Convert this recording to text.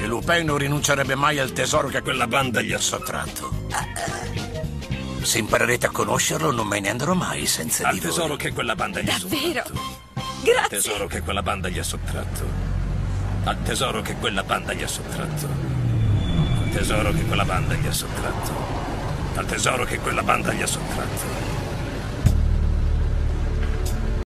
E Lupin non rinuncerebbe mai al tesoro che quella banda gli ha sottratto. Se imparerete a conoscerlo, non me ne andrò mai senza di voi. Al tesoro che quella banda gli ha Davvero? sottratto. Grazie. Al tesoro che quella banda gli ha sottratto. Al tesoro che quella banda gli ha sottratto. Al tesoro che quella banda gli ha sottratto. Al tesoro che quella banda gli ha sottratto.